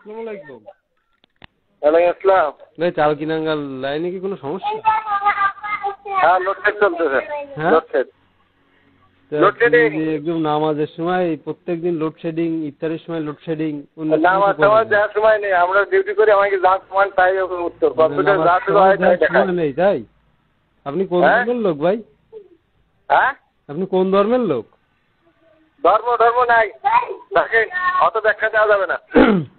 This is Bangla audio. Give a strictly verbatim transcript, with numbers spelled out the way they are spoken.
আসসালামু আলাইকুম। ওয়ালাইকুম আসসালাম। ভাই চাল কিনাঙ্গাল লাইনে কি কোনো সমস্যা? হ্যাঁ লোডশেড চলতেছে। হ্যাঁ লোডশেড তা লোডশেডিং এই যে একদম নামাজের সময় প্রত্যেকদিন লোডশেডিং, ইফতারের সময় লোডশেডিং, অন্য নামাজ সময় টামাজ যাওয়ার সময় নেই, আমরা ডিউটি করি, আমাকে যাওয়ার সময় তাই উত্তর কম্পিউটার যা শুরু হয় তাই দেখায়। সময় নেই তাই? আপনি কোন হ্যাঁ? ধর্মের লোক ভাই? হ্যাঁ আপনি কোন ধর্মের লোক? ধর্ম ধর্ম নাই, দেখেন অত ব্যাখ্যা দেওয়া যাবে না।